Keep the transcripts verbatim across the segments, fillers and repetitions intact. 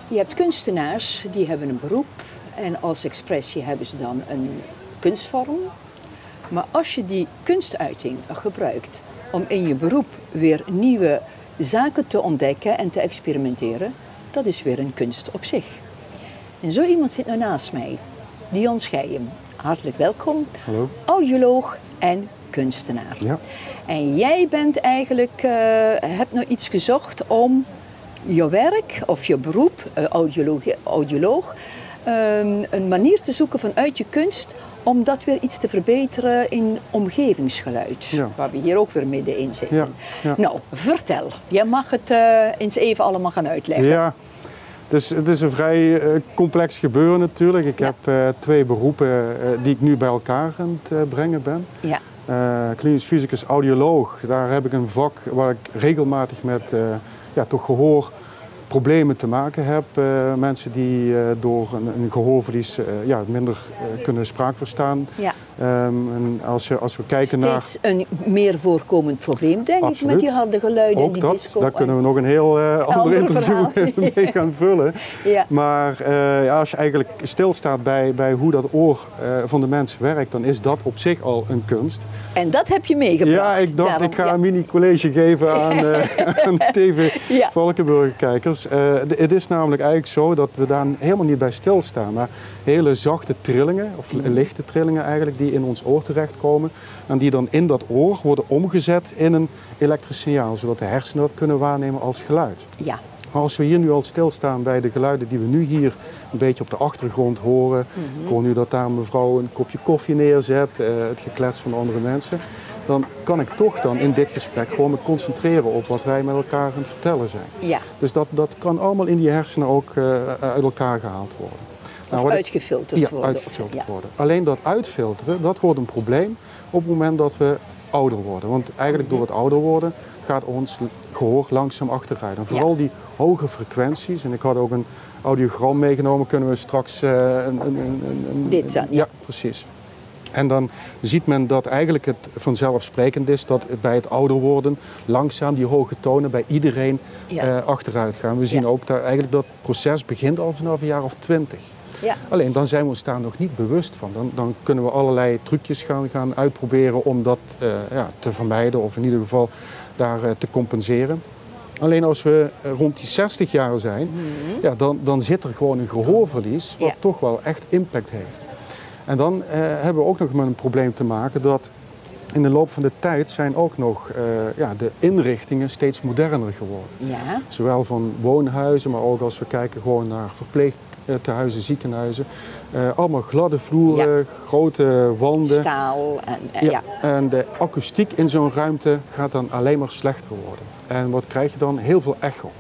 je hebt kunstenaars, die hebben een beroep en als expressie hebben ze dan een kunstvorm. Maar als je die kunstuiting gebruikt om in je beroep weer nieuwe zaken te ontdekken en te experimenteren, dat is weer een kunst op zich. En zo iemand zit nu naast mij, Dion Scheijem. Hartelijk welkom. Hallo. Audioloog en kunstenaar. Ja. En jij bent eigenlijk, uh, hebt nou iets gezocht om je werk of je beroep, uh, audioloog, audioloog um, een manier te zoeken vanuit je kunst om dat weer iets te verbeteren in omgevingsgeluid, ja. Waar we hier ook weer middenin zitten. Ja, ja. Nou, vertel. Jij mag het uh, eens even allemaal gaan uitleggen. Ja, dus het is een vrij uh, complex gebeuren natuurlijk. Ik ja. heb uh, twee beroepen uh, die ik nu bij elkaar aan het uh, brengen ben. Ja. Uh, klinisch fysicus audioloog, daar heb ik een vak waar ik regelmatig met uh, ja, toch gehoor problemen te maken heb. Uh, mensen die uh, door een, een gehoorverlies uh, ja, minder uh, kunnen spraak verstaan. Ja. Um, en als, je, als we kijken Steeds naar... Steeds een meer voorkomend probleem, denk Absoluut. ik, met die harde geluiden Ook en die dat, disco. Daar kunnen we nog een heel uh, ander interview mee gaan vullen. Ja. Maar uh, ja, als je eigenlijk stilstaat bij, bij hoe dat oor uh, van de mens werkt, dan is dat op zich al een kunst. En dat heb je meegebracht. Ja, ik dacht Daarom, ik ga ja. een mini-college geven aan, uh, aan T V ja. Valkenburg-kijkers. Uh, het is namelijk eigenlijk zo dat we daar helemaal niet bij stilstaan. Maar hele zachte trillingen, of lichte trillingen eigenlijk, die in ons oor terechtkomen. En die dan in dat oor worden omgezet in een elektrisch signaal. Zodat de hersenen dat kunnen waarnemen als geluid. Ja. Maar als we hier nu al stilstaan bij de geluiden die we nu hier een beetje op de achtergrond horen. Mm-hmm. Ik hoor nu dat daar een mevrouw een kopje koffie neerzet, uh, het geklets van andere mensen. Dan kan ik toch dan in dit gesprek gewoon me concentreren op wat wij met elkaar aan het vertellen zijn. Ja. Dus dat, dat kan allemaal in die hersenen ook uh, uit elkaar gehaald worden. Of nou, uitgefilterd ik, worden. Ja, uitgefilterd of, ja. worden. Alleen dat uitfilteren, dat wordt een probleem op het moment dat we ouder worden. Want eigenlijk door het ouder worden gaat ons gehoor langzaam achteruit. En vooral ja. die hoge frequenties, en ik had ook een audiogram meegenomen, kunnen we straks uh, een, een, een, een... Dit dan? Ja. ja, precies. En dan ziet men dat eigenlijk het vanzelfsprekend is dat bij het ouder worden langzaam die hoge tonen bij iedereen ja. uh, achteruit gaan. We zien ja. ook dat eigenlijk dat proces begint al vanaf een jaar of twintig. Ja. Alleen dan zijn we ons daar nog niet bewust van. Dan, dan kunnen we allerlei trucjes gaan, gaan uitproberen om dat uh, ja, te vermijden of in ieder geval daar uh, te compenseren. Alleen als we rond die zestig jaar zijn, mm-hmm. ja, dan, dan zit er gewoon een gehoorverlies wat ja. toch wel echt impact heeft. En dan uh, hebben we ook nog met een probleem te maken dat in de loop van de tijd zijn ook nog uh, ja, de inrichtingen steeds moderner geworden. Ja. Zowel van woonhuizen, maar ook als we kijken gewoon naar verpleegtehuizen, ziekenhuizen. Uh, allemaal gladde vloeren, ja. grote wanden. Staal. En, uh, ja. Ja. En de akoestiek in zo'n ruimte gaat dan alleen maar slechter worden. En wat krijg je dan? Heel veel echo.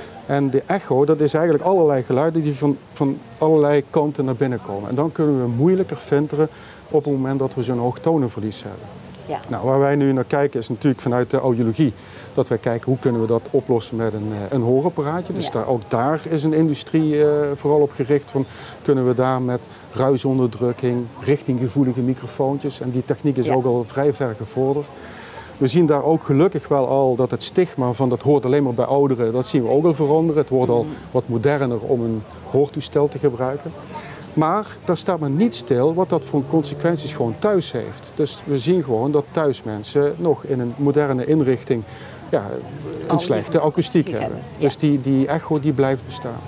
En de echo, dat is eigenlijk allerlei geluiden die van, van allerlei kanten naar binnen komen. En dan kunnen we moeilijker filteren op het moment dat we zo'n hoog tonenverlies hebben. Ja. Nou, waar wij nu naar kijken is natuurlijk vanuit de audiologie. Dat wij kijken hoe kunnen we dat oplossen met een, een hoorapparaatje. Dus ja. daar, ook daar is een industrie uh, vooral op gericht. Van, kunnen we daar met ruisonderdrukking, richtinggevoelige microfoontjes. En die techniek is ja. ook al vrij ver gevorderd. We zien daar ook gelukkig wel al dat het stigma van dat hoort alleen maar bij ouderen, dat zien we ook al veranderen. Het wordt al wat moderner om een hoortoestel te gebruiken. Maar daar staat men niet stil wat dat voor consequenties gewoon thuis heeft. Dus we zien gewoon dat thuis mensen nog in een moderne inrichting ja, een slechte akoestiek hebben. hebben. Ja. Dus die, die echo die blijft bestaan.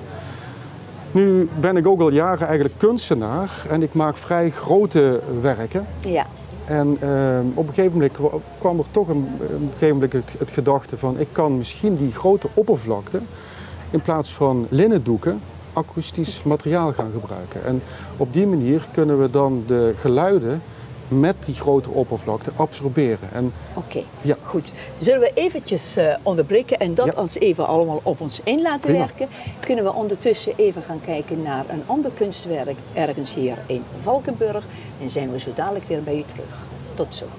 Nu ben ik ook al jaren eigenlijk kunstenaar en ik maak vrij grote werken. Ja. En uh, op een gegeven moment kwam er toch een, op een gegeven moment het, het gedachte van ik kan misschien die grote oppervlakte in plaats van linnen doeken akoestisch materiaal gaan gebruiken. En op die manier kunnen we dan de geluiden met die grote oppervlakte absorberen. Oké, okay. ja. goed. Zullen we eventjes uh, onderbreken en dat ja. ons even allemaal op ons in laten Prima. werken? Kunnen we ondertussen even gaan kijken naar een ander kunstwerk ergens hier in Valkenburg en zijn we zo dadelijk weer bij u terug. Tot zo.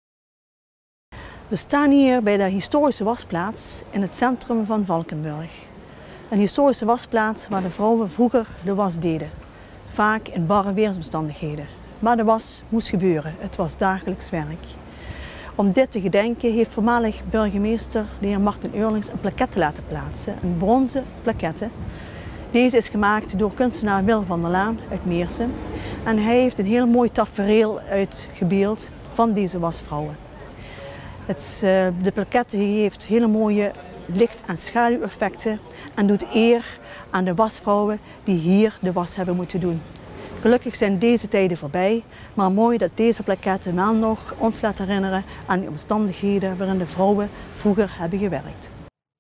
We staan hier bij de historische wasplaats in het centrum van Valkenburg. Een historische wasplaats waar de vrouwen vroeger de was deden. Vaak in barre weersomstandigheden. Maar de was moest gebeuren, het was dagelijks werk. Om dit te gedenken heeft voormalig burgemeester de heer Martin Eurlings een plaquette laten plaatsen. Een bronzen plaquette Deze is gemaakt door kunstenaar Wil van der Laan uit Meersen. En hij heeft een heel mooi tafereel uitgebeeld van deze wasvrouwen. Het, uh, de plaquette heeft hele mooie licht- en schaduweffecten en doet eer aan de wasvrouwen die hier de was hebben moeten doen. Gelukkig zijn deze tijden voorbij, maar mooi dat deze plaquette wel nog ons laat herinneren aan de omstandigheden waarin de vrouwen vroeger hebben gewerkt.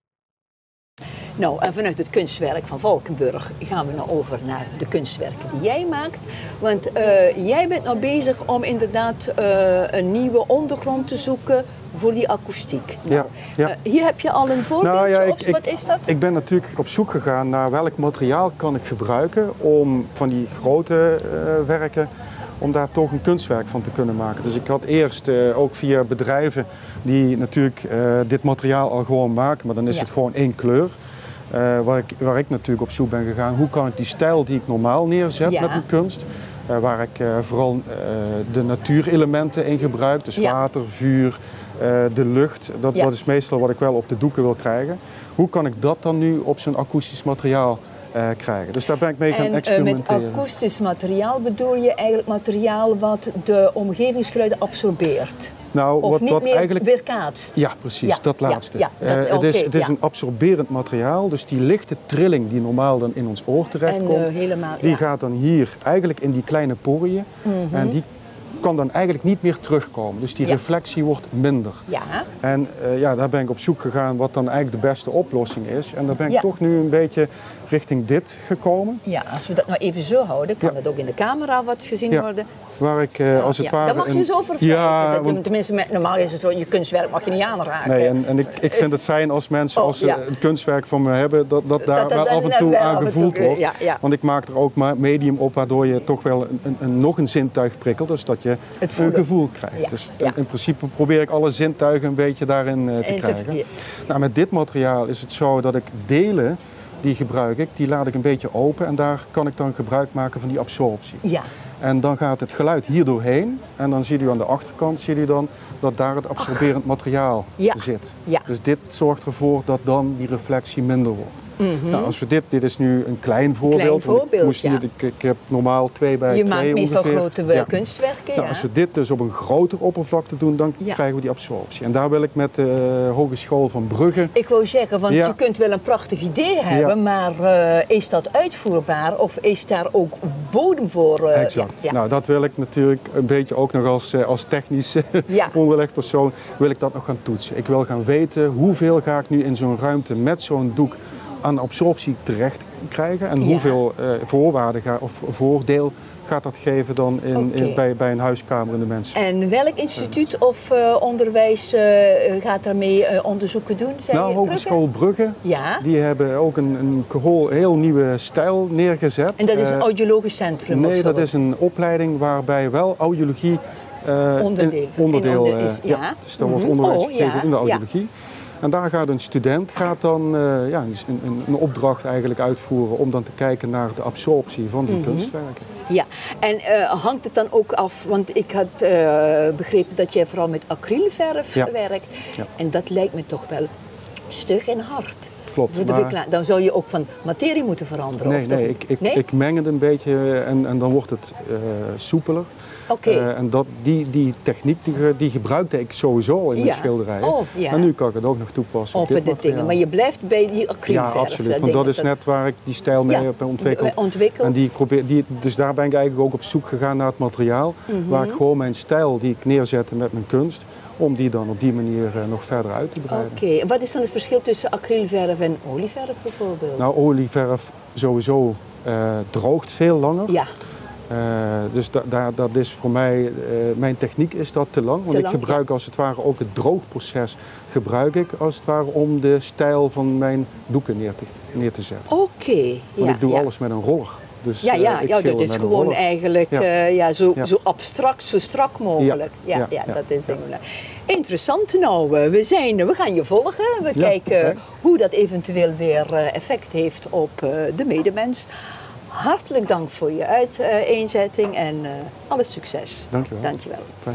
Nou, en vanuit het kunstwerk van Valkenburg gaan we nou over naar de kunstwerken die jij maakt. Want uh, jij bent nou bezig om inderdaad uh, een nieuwe ondergrond te zoeken voor die akoestiek. Ja, ja. Uh, hier heb je al een voorbeeldje, nou, ja, ik, of wat is dat? Ik ben natuurlijk op zoek gegaan naar welk materiaal kan ik gebruiken om van die grote uh, werken, om daar toch een kunstwerk van te kunnen maken. Dus ik had eerst uh, ook via bedrijven die natuurlijk uh, dit materiaal al gewoon maken, maar dan is ja. het gewoon één kleur. Uh, waar, ik, waar ik natuurlijk op zoek ben gegaan, hoe kan ik die stijl die ik normaal neerzet ja. met mijn kunst, uh, waar ik uh, vooral uh, de natuurelementen in gebruik, dus ja. water, vuur, uh, de lucht, dat, ja. dat is meestal wat ik wel op de doeken wil krijgen. Hoe kan ik dat dan nu op zo'n akoestisch materiaal uh, krijgen? Dus daar ben ik mee gaan en, experimenteren. Uh, met akoestisch materiaal bedoel je eigenlijk materiaal wat de omgevingsgeluiden absorbeert? Nou, of wat, niet wat meer eigenlijk weerkaatst? Ja, precies, ja, dat laatste. Ja, ja, dat, uh, het is, okay, het is ja. een absorberend materiaal, dus die lichte trilling die normaal dan in ons oor terechtkomt, en, uh, helemaal, die ja. gaat dan hier eigenlijk in die kleine poriën mm-hmm. en die kan dan eigenlijk niet meer terugkomen. Dus die ja. reflectie wordt minder. Ja. En uh, ja, daar ben ik op zoek gegaan wat dan eigenlijk de beste oplossing is. En daar ben ik ja. toch nu een beetje richting dit gekomen. Ja, als we dat nou even zo houden, kan ja. het ook in de camera wat gezien ja. worden. Waar ik uh, als het ja. ware... Dan mag je zo vervijven. Ja, dat, want... Tenminste, met, normaal is het zo, je kunstwerk mag je niet aanraken. Nee, en, en ik, ik vind het fijn als mensen, oh, als ze ja. een kunstwerk van me hebben, dat, dat daar dat, dat, wel af en toe wel aan gevoeld toe, wordt. Ja, ja. Want ik maak er ook maar medium op, waardoor je toch wel een, een, een, nog een zintuig prikkelt. Dus dat je een gevoel krijgt. Ja. Dus ja. in, in principe probeer ik alle zintuigen een beetje daarin uh, te en krijgen. Te, ja. Nou, met dit materiaal is het zo dat ik delen, die gebruik ik, die laat ik een beetje open en daar kan ik dan gebruik maken van die absorptie. Ja. En dan gaat het geluid hier doorheen en dan ziet u aan de achterkant zie u dan dat daar het absorberend materiaal ja. zit. Ja. Dus dit zorgt ervoor dat dan die reflectie minder wordt. Mm-hmm. Nou, als we dit, dit is nu een klein voorbeeld. Klein voorbeeld ik, moest ja. hier, ik, ik heb normaal twee bij Je twee maakt meestal ongeveer. grote ja. kunstwerken. Nou, ja. als we dit dus op een groter oppervlakte doen, dan ja. krijgen we die absorptie. En daar wil ik met de uh, Hogeschool van Brugge... Ik wou zeggen, want ja. je kunt wel een prachtig idee hebben, ja. maar uh, is dat uitvoerbaar of is daar ook bodem voor? Uh, exact. Ja. Nou, dat wil ik natuurlijk een beetje ook nog als, uh, als technisch ja. onderlegpersoon, wil ik dat nog gaan toetsen. Ik wil gaan weten hoeveel ga ik nu in zo'n ruimte met zo'n doek aan absorptie terecht krijgen en ja. hoeveel uh, voorwaarden ga, of voordeel gaat dat geven dan in, okay. in, bij, bij een huiskamer in de mensen. En welk instituut of uh, onderwijs uh, gaat daarmee uh, onderzoeken doen? Zei nou, je, Hogeschool Brugge, Brugge ja. die hebben ook een, een geheel, heel nieuwe stijl neergezet. En dat is een audiologisch centrum? Nee, of dat is een opleiding waarbij wel audiologie uh, onderdeel, in, onderdeel in onder is. Uh, ja. ja. Dus daar mm-hmm. wordt onderwijs oh, gegeven ja. in de audiologie. Ja. En daar gaat een student gaat dan uh, ja, een, een, een opdracht eigenlijk uitvoeren om dan te kijken naar de absorptie van die mm-hmm. kunstwerken. Ja, en uh, hangt het dan ook af, want ik had uh, begrepen dat jij vooral met acrylverf ja. werkt. Ja. En dat lijkt me toch wel stug en hard. Klopt. Maar... Dan zou je ook van materie moeten veranderen? Nee, of nee, ik, ik, nee? ik meng het een beetje en, en dan wordt het uh, soepeler. Okay. Uh, en dat, die, die techniek die, die gebruikte ik sowieso al in ja. mijn schilderijen. Oh, ja. En nu kan ik het ook nog toepassen op, op dit dingen. Maar je blijft bij die acrylverf. Ja, absoluut. Want dat, dat is net waar ik die stijl mee ja. heb ontwikkeld. ontwikkeld. En die probeer, die, dus daar ben ik eigenlijk ook op zoek gegaan naar het materiaal. Mm-hmm. Waar ik gewoon mijn stijl die ik neerzette met mijn kunst, om die dan op die manier uh, nog verder uit te breiden. Oké, okay. En wat is dan het verschil tussen acrylverf en olieverf bijvoorbeeld? Nou, olieverf sowieso uh, droogt veel langer. Ja. Uh, dus da, da, dat is voor mij, uh, mijn techniek is dat te lang. Want te ik lang, gebruik ja. als het ware ook het droogproces gebruik ik als het ware om de stijl van mijn doeken neer te, neer te zetten. Oké. Okay. Want ja, ik doe ja. alles met een roller. Dus, ja, ja, uh, ja dat is gewoon roller. eigenlijk ja. Uh, ja, zo, ja. zo abstract, zo strak mogelijk. Ja, ja, ja, ja dat is ja. Interessant. Nou, we, zijn, we gaan je volgen. We ja, kijken okay. hoe dat eventueel weer effect heeft op uh, de medemens. Hartelijk dank voor je uiteenzetting en uh, alle succes. Dank je wel. Dank je wel.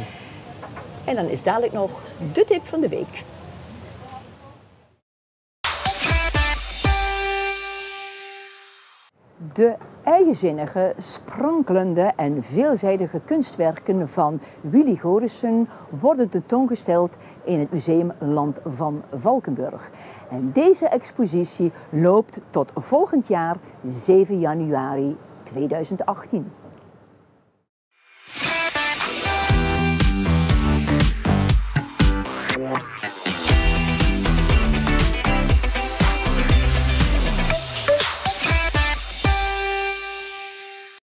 En dan is dadelijk nog de tip van de week. De eigenzinnige, sprankelende en veelzijdige kunstwerken van Willy Gorissen worden tentoongesteld in het Museum Land van Valkenburg. En deze expositie loopt tot volgend jaar zeven januari tweeduizend achttien.